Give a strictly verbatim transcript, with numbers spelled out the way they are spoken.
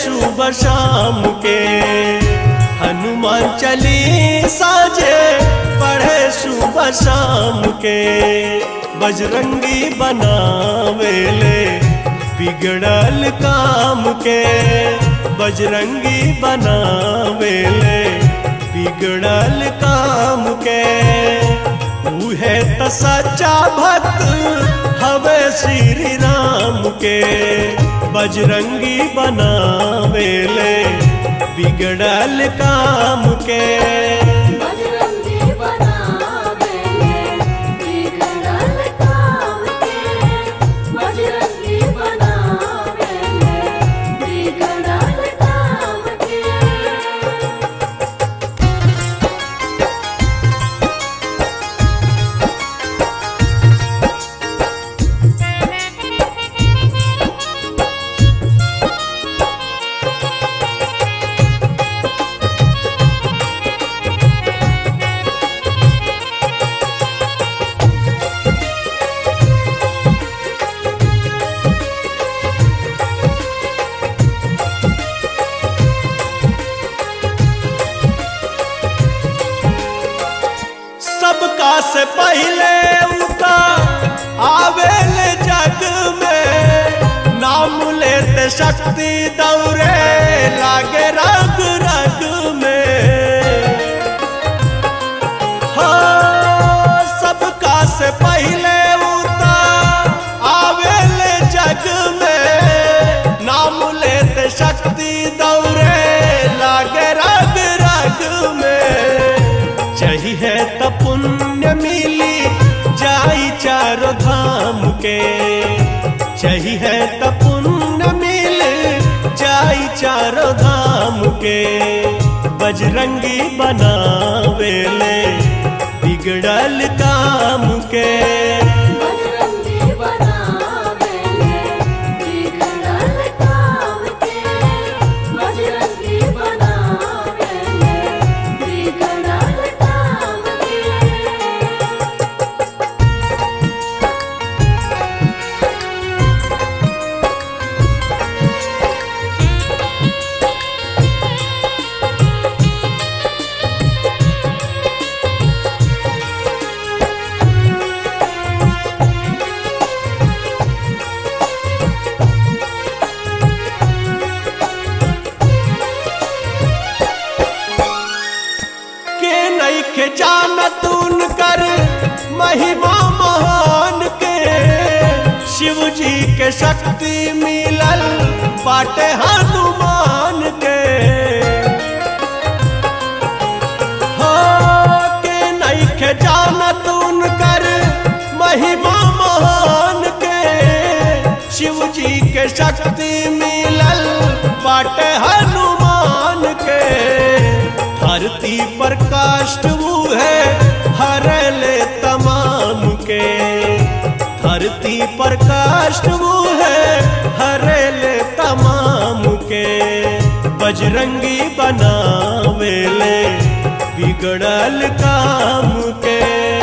शुभ शाम के, हनुमान चालीसा जे पढ़े शुभ शाम के। बजरंगी बनावेले बिगड़ल काम के, बजरंगी बनावेले बिगड़ल काम के। उहे त सच्चा भक्त हवे श्री राम के, बजरंगी बनावेले बिगड़ल काम के। सबका से पहले उता आवेले जग में, नाम लेते शक्ति दौरे लागे रग रग में। हाँ, सबका से पहले उता आवेले जग में, नाम लेते शक्ति दौरे लागे रग रग में। चाहिए त पुण्य मिली जाई चारों धाम के, चाहिए त पुण्य मिल जाई चारों धाम के। बजरंगी बनावेले बिगड़ल काम के, के जानत उनकर महिमा महान के। शिव जी के शक्ति मिलल बाटे हनुमान के। हाँ, के नहीं के जानत उनकर महिमा महान के। शिव जी के शक्ति मिलल बाटे हनुमान के। धरती पर कष्ट वो है हरले तमाम के, धरती पर कष्ट वो है हरले तमाम के। बजरंगी बनावेले बिगड़ल काम के।